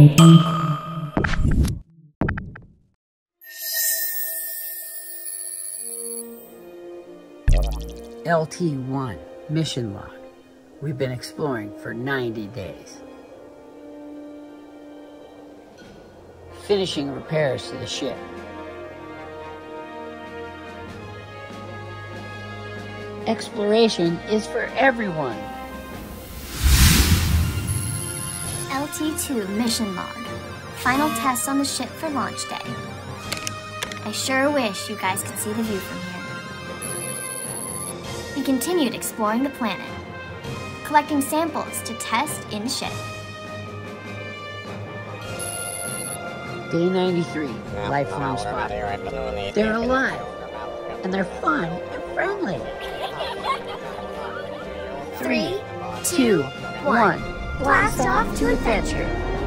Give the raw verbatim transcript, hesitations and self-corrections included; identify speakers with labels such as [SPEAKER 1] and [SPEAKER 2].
[SPEAKER 1] L T one, mission log. We've been exploring for ninety days. Finishing repairs to the ship. Exploration is for everyone.
[SPEAKER 2] L T two mission log. Final tests on the ship for launch day. I sure wish you guys could see the view from here. We continued exploring the planet, collecting samples to test in the ship.
[SPEAKER 1] Day ninety-three, life form spotted. They're alive, and they're fun and friendly.
[SPEAKER 2] Three,
[SPEAKER 1] Two, one,
[SPEAKER 2] blast off to adventure.